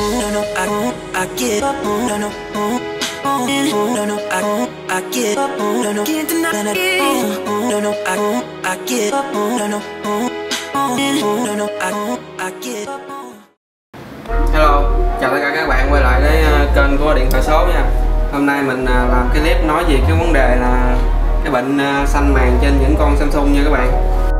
no, no, I get up, no, no, no, no, I get up, no, no, can't deny it, no, no, I get up, no, no, no, no, I get up. Hello, chào tất cả các bạn quay lại với kênh của Điện Thoại Số nha. Hôm nay mình làm cái clip nói về cái vấn đề là cái bệnh xanh màn trên những con Samsung nha các bạn.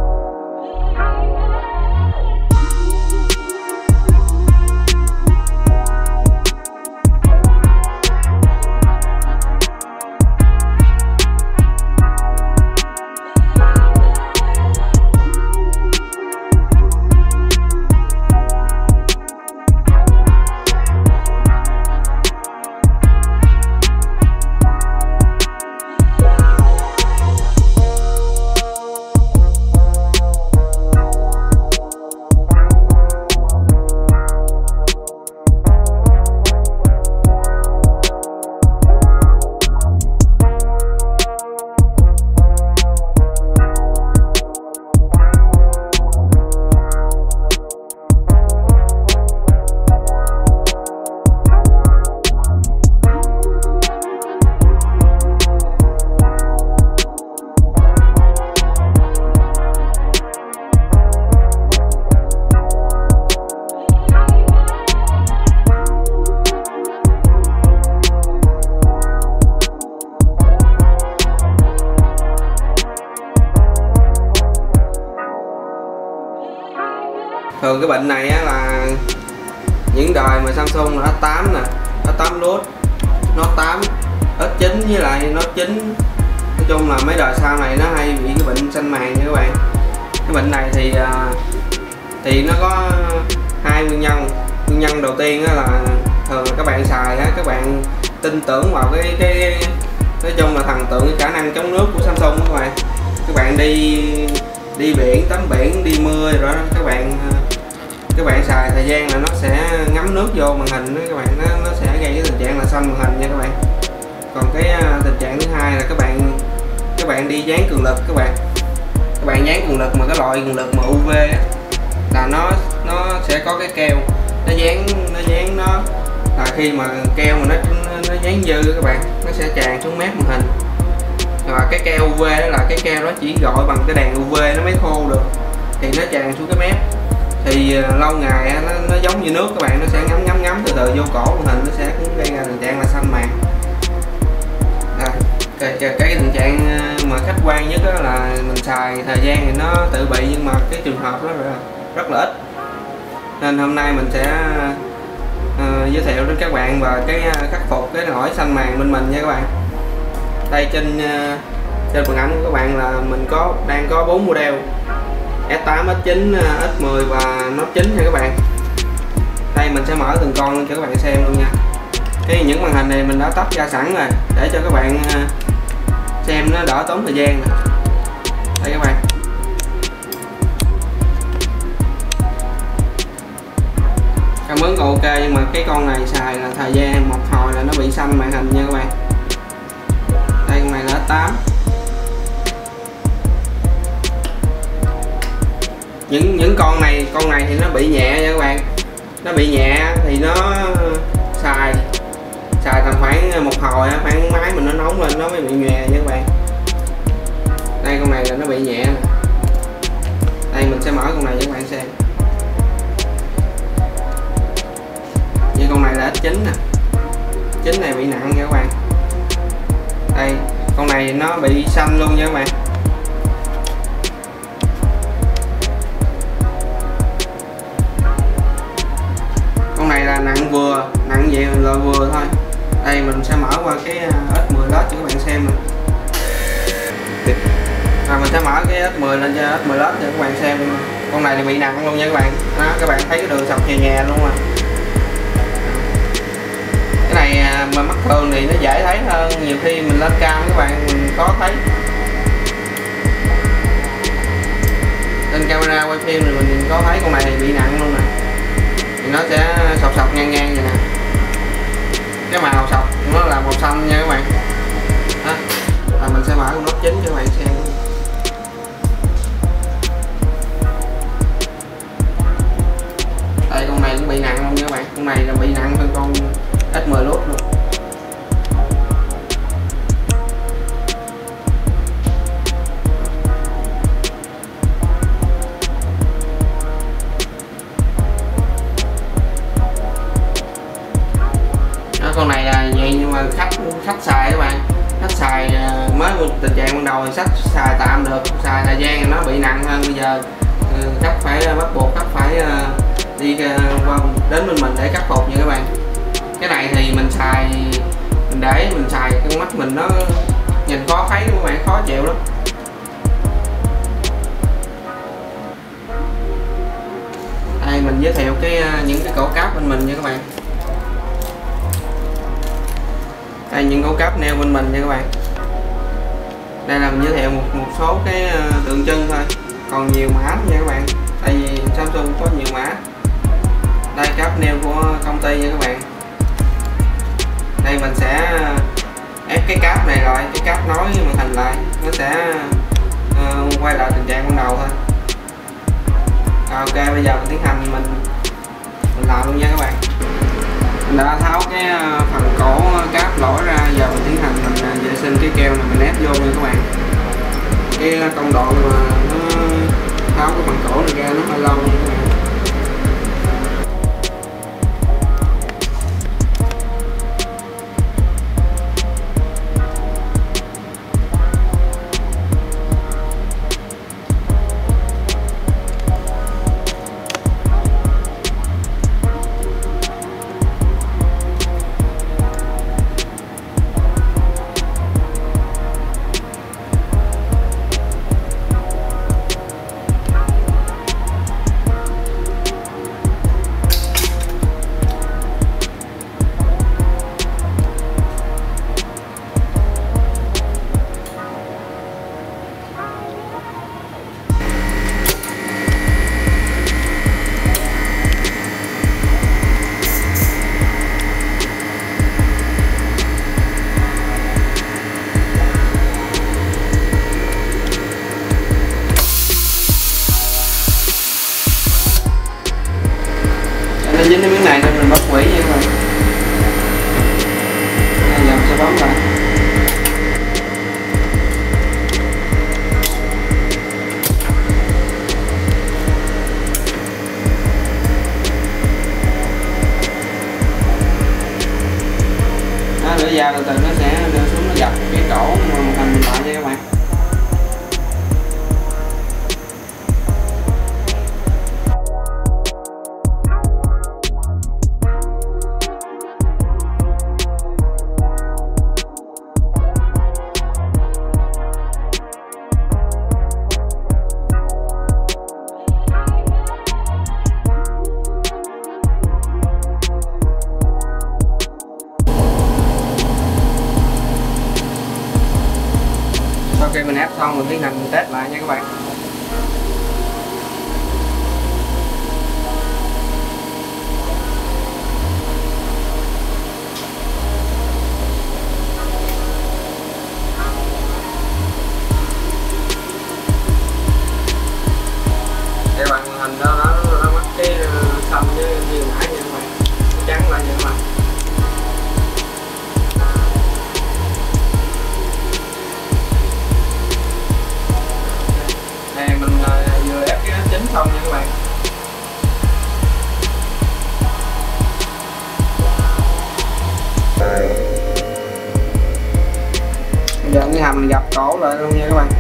Thường cái bệnh này á là những đời mà Samsung là S8 nè, S8 Plus, Note 8, S9 với lại Note 9, nói chung là mấy đời sau này nó hay bị cái bệnh xanh màn nha các bạn. Cái bệnh này thì nó có hai nguyên nhân. Nguyên nhân đầu tiên á là thường là các bạn xài á, các bạn tin tưởng vào cái nói chung là thần tượng cái khả năng chống nước của Samsung các bạn. Các bạn đi biển, tắm biển, đi mưa rồi đó, các bạn xài thời gian là nó sẽ ngấm nước vô màn hình đó các bạn, nó sẽ gây cái tình trạng là xanh màn hình nha các bạn. Còn cái tình trạng thứ hai là các bạn đi dán cường lực các bạn dán cường lực mà cái loại cường lực mà UV á, là nó sẽ có cái keo nó dán nó là khi mà keo mà nó dán dư các bạn, nó sẽ tràn xuống mép màn hình. Và cái keo UV đó là cái keo đó chỉ gọi bằng cái đèn UV nó mới khô được, thì nó tràn xuống cái mép thì lâu ngày nó giống như nước các bạn, nó sẽ ngấm từ từ vô cổ màn hình, nó sẽ cũng gây ra tình trạng là xanh màn. Cái tình trạng mà khách quan nhất là mình xài thời gian thì nó tự bị, nhưng mà cái trường hợp đó rất là ít, nên hôm nay mình sẽ giới thiệu đến các bạn và cái khắc phục cái lỗi xanh màn bên mình nha các bạn. Đây trên màn ảnh của các bạn là mình đang có 4 model S8, S9, S10 và Note 9 nha các bạn. Đây mình sẽ mở từng con cho các bạn xem luôn nha. Những màn hình này mình đã tách ra sẵn rồi để cho các bạn xem nó đỡ tốn thời gian. Đây các bạn. Cảm ứng còn ok, nhưng mà cái con này xài là thời gian một hồi là nó bị xanh màn hình nha các bạn. Đây con này là S8. Những con này thì nó bị nhẹ nha các bạn. Nó bị nhẹ thì nó xài tầm khoảng một hồi khoảng máy mình nó nóng lên nó mới bị nhòe nha các bạn. Đây con này là nó bị nhẹ nè. Đây mình sẽ mở con này cho các bạn xem. Như con này là S9 nè. 9 này bị nặng nha các bạn. Đây con này nó bị xanh luôn nha các bạn. Con này là nặng vậy là vừa thôi. Đây mình sẽ mở qua cái S10 Lite cho các bạn xem nè. Rồi mình sẽ mở cái S10 lên cho S10 Lite cho các bạn xem. Con này thì bị nặng luôn nha các bạn. Đó, các bạn thấy cái đường sọc nhè luôn à. Cái này mà mắt thường thì nó dễ thấy hơn, nhiều khi mình lên cam các bạn mình có thấy. Lên camera quay phim thì mình có thấy con này thì bị nặng luôn nè. Thì nó sẽ sọc ngang vậy nè. Cái màu sọc nó là màu xanh nha các bạn. Đó. Rồi mình sẽ mở con Note 9 cho các bạn xem. Đây con này cũng bị nặng luôn nha các bạn. con này là bị nặng hơn con XM Lốt luôn. Con này là vậy nhưng mà khách xài các bạn, khách xài mới tình trạng ban đầu thì khách xài tạm được, xài thời gian thì nó bị nặng hơn. Bây giờ khách phải bắt buộc khách phải đi qua đến bên mình để khắc phục nha các bạn. Cái này thì mình xài, mình để mình xài con mắt mình nó nhìn khó thấy các bạn, khó chịu lắm. Đây mình giới thiệu những cái cổ cáp bên mình nha các bạn. Đây những cổ cáp neo bên mình nha các bạn. Đây là mình giới thiệu một số cái tượng trưng thôi, còn nhiều mã nha các bạn, tại vì Samsung có nhiều mã. Đây cáp neo của công ty nha các bạn. Đây mình sẽ ép cái cáp này rồi, cái cáp nối màn hình lại, nó sẽ quay lại tình trạng ban đầu thôi. Ok, bây giờ mình tiến hành mình làm luôn nha các bạn. Mình đã tháo cái phần cổ cáp lỗi ra, giờ mình tiến hành mình vệ sinh cái keo này, mình ép vô nha các bạn. Cái công đoạn mà nó tháo cái phần cổ này ra nó hơi lâu nha các bạn. Dính cái miếng này nên mình bóc quỷ nha các bạn. Bây giờ mình sẽ bấm lại. Đó, lưỡi dao từ từ nó sẽ đưa xuống, nó dập cái cổ màn hình mình lại nha các bạn. Sau khi mình ép xong mình tiến hành mình test lại nha các bạn. Đây bạn màn hình đó nó mất cái xanh với như nãy nha các bạn, trắng lại nha các bạn. Mình vừa ép cái chính xong nha các bạn. Bây giờ cái hầm gập cổ lại luôn nha các bạn.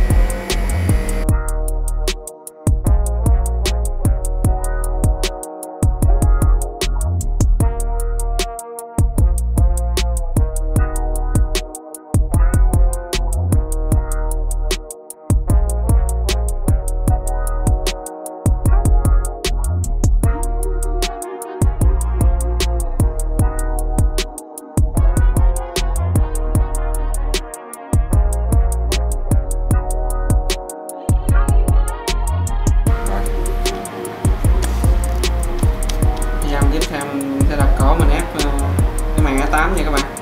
Tiếp theo mình sẽ đặt cổ mình ép cái màn A8 nha các bạn.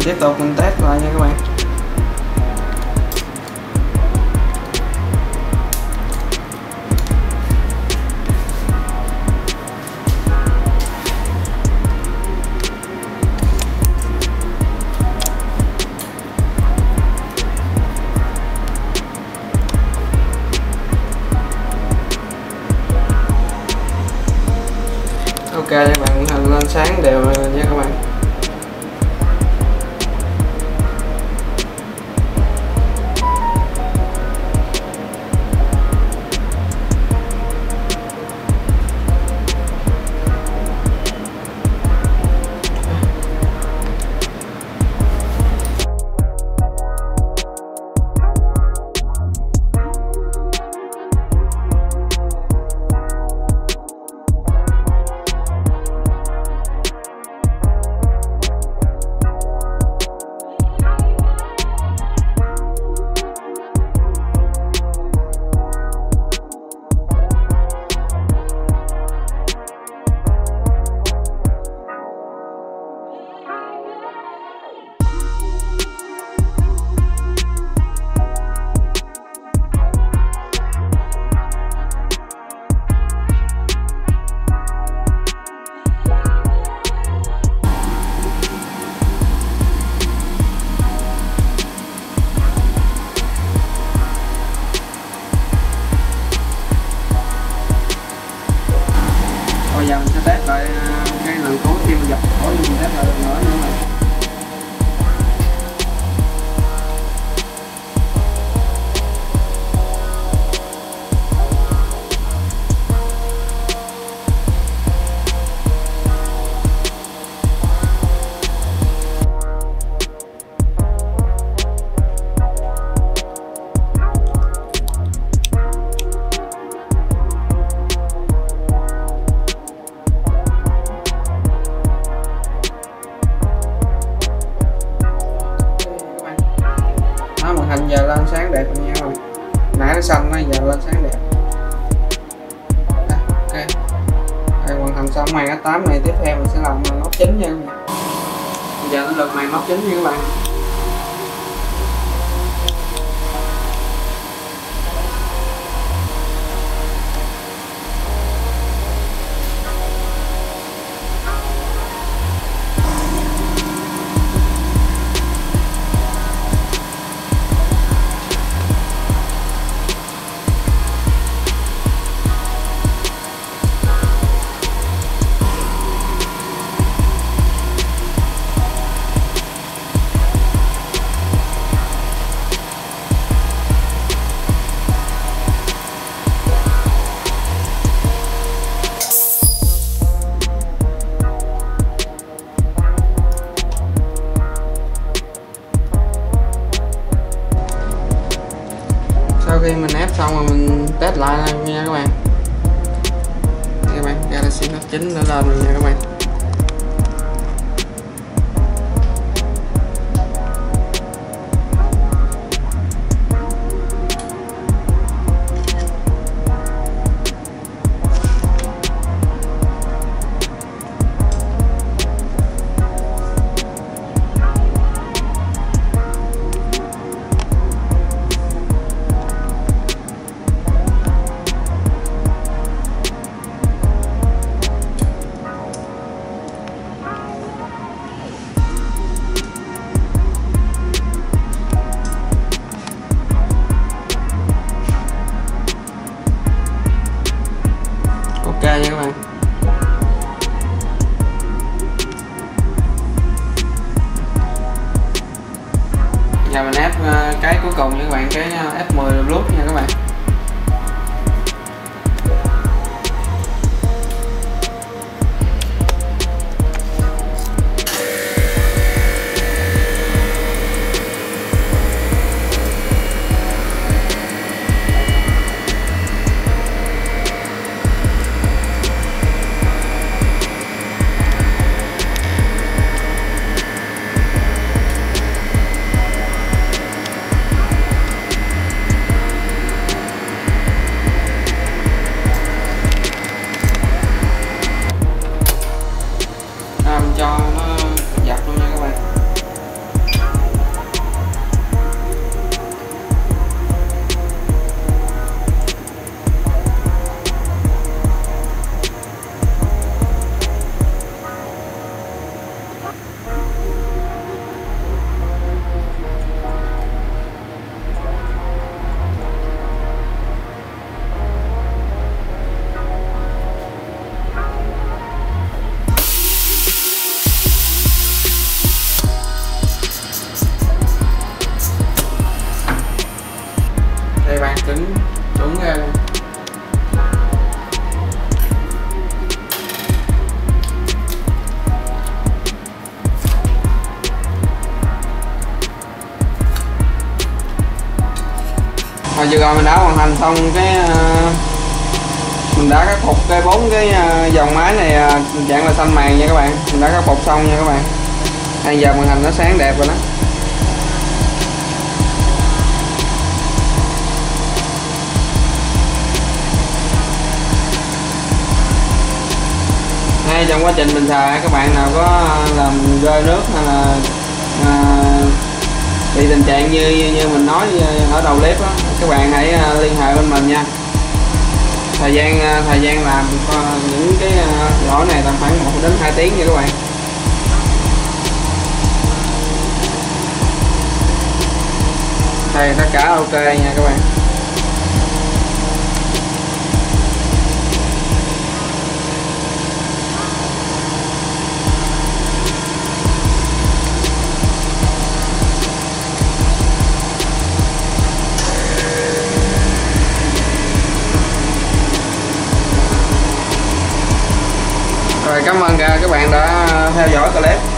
tiếp tục mình test lại nha các bạn. Ok các bạn, hình lên sáng đều nha các bạn. Bây giờ mình sẽ test lại cái lần cuối khi mình dập khối, mình test lại lần nữa nữa này. Màn hình giờ lên sáng đẹp rồi nha các bạn. Nãy nó xanh nó giờ lên sáng đẹp. Ok. Đây, hoàn thành xong màn S8 này, tiếp theo mình sẽ làm màn nốt chính nha các bạn. Bây giờ đến lượt màn nốt chính nha các bạn. Sau khi mình ép xong rồi mình test lại nha các bạn. Đây các bạn, Galaxy Note 9 đã lên rồi nha các bạn. Ok nha các bạn. Giờ mình ép cái cuối cùng nha các bạn, cái F10 Bluetooth nha các bạn. vừa rồi mình đã hoàn thành xong cái mình đã khắc phục cái 4 cái dòng máy này dạng là xanh màn nha các bạn. Mình đã khắc phục xong nha các bạn. Bây giờ màn hình nó sáng đẹp rồi đó. Ngay trong quá trình mình xài, các bạn nào có làm rơi nước hay là bị tình trạng như mình nói ở đầu clip đó, các bạn hãy liên hệ bên mình nha. Thời gian làm những cái lỗi này tầm khoảng 1 đến 2 tiếng nha các bạn. Đây tất cả ok nha các bạn. Rồi, cảm ơn các bạn đã theo dõi clip.